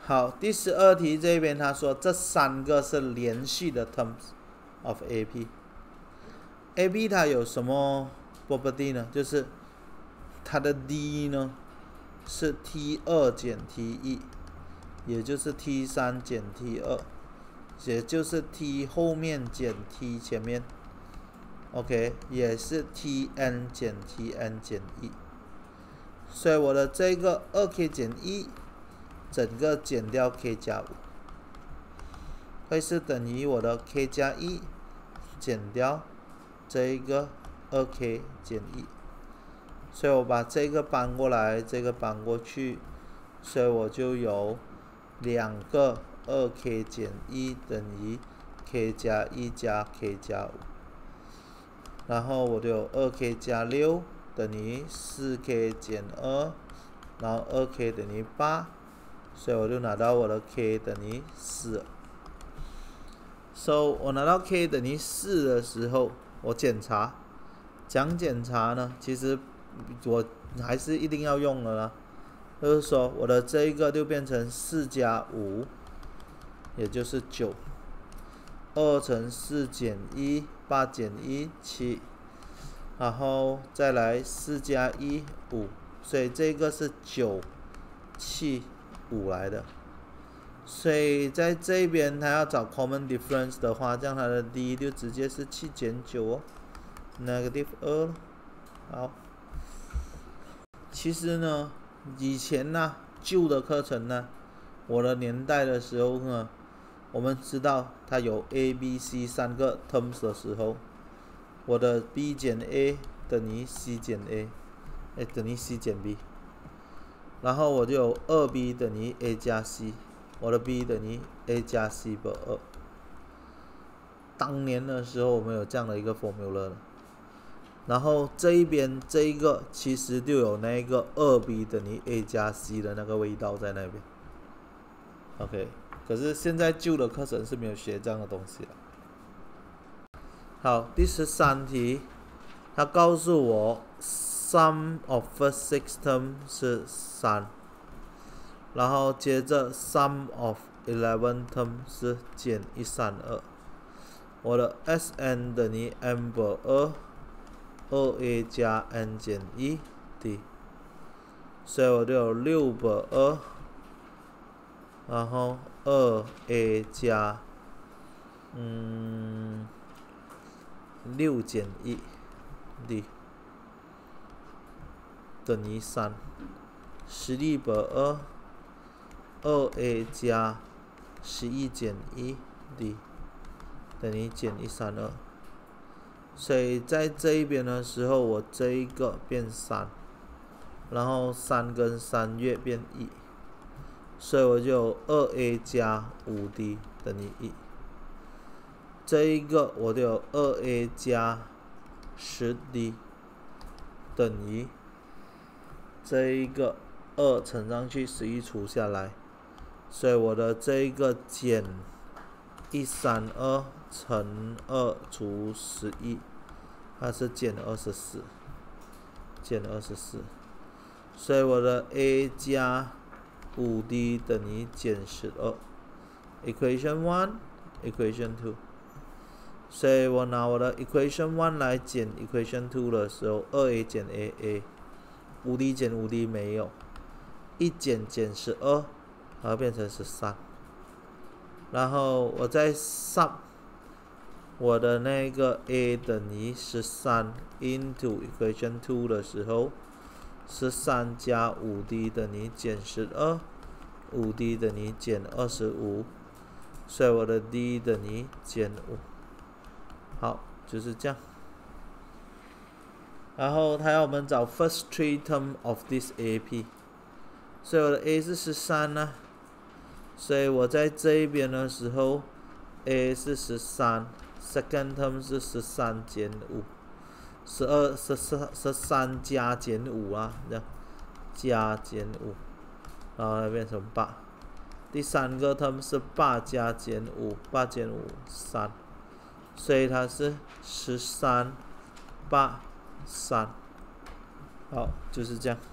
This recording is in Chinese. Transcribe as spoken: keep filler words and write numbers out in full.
好，第十二题这边他说这三个是连续的 terms of A P。A P 它有什么 property 呢？就是它的 D 呢是 T 二 减 T 一，也就是 T 三 减 T 二，也就是 T 后面减 T 前面。OK， 也是 T n 减 T n 减一。所以我的这个 二 k 减一。整个减掉 k 加五，会是等于我的 k 加一减掉这一个 二 k 减一，所以我把这个搬过来，这个搬过去，所以我就有两个 二 k 减一等于 k 加一加 k 加五，然后我就有 二 k 加六等于 四 k 减二，然后 二 k 等于八。所以我就拿到我的 k 等于四。So 我拿到 k 等于四的时候，我检查，讲检查呢，其实我还是一定要用的啦。就是说我的这一个就变成四加五，也就是九。二乘四减一，八减一，七。然后再来四加一，五。所以这个是九、七。五来的，所以在这边它要找 common difference 的话，这样它的 d 就直接是七减九哦 ，negative 二。好，其实呢，以前呢，旧的课程呢，我的年代的时候呢，我们知道它有 A、B、C 三个 terms 的时候，我的 B 减 A 等于 C 减 A， 哎等于 C 减 B。然后我就有 二 b 等于 a 加 c， 我的 b 等于 a 加 c 的二。当年的时候我们有这样的一个 formula 了。然后这一边这一个其实就有那个 二 b 等于 a 加 c 的那个味道在那边。OK， 可是现在旧的课程是没有学这样的东西了。好，第十三题，他告诉我 sum of first six term 是三，然后接着 sum of eleven term 是减一百三十二，我的 Sn 等于 m 等二， 二 a 加 n 减一 d， 所以我就有六等于二，然后二 a 加嗯六减一 d 等于三，十一等于二， 二 a 加十一减一 d 等于减一百三十二。所以在这一边的时候，我这一个变三，然后三跟三月变一，所以我就有 二 a 加五 d 等于一。这一个我就有 二 a 加十 d 等于这一个二乘上去，十一除下来，所以我的这一个减一百三十二乘二除十一，它是减二十四，减二十四，所以我的 a 加五 d 等于减十二。Equation one, Equation two。所以我拿我的 equation one 来减 equation two 的时候， 二 a 减 a a， 五 d 减五 d 没有，一减减十二，然后变成十三。然后我再 sub 我的那个 a 等于十三 into equation two 的时候，十三加五 d 等于减十二， 五 d 等于减二十五，所以我的 d 等于减五。好，就是这样。然后他要我们找 first three term of this A P， 所以我的 a 是十三呢，所以我在这一边的时候 a 是十三， second term 是十三减五，十二十十三加减五啊，这样加减五，然后变成八。第三个 term 是八加减五，八减五三。所以它是十三、八、三，好，就是这样。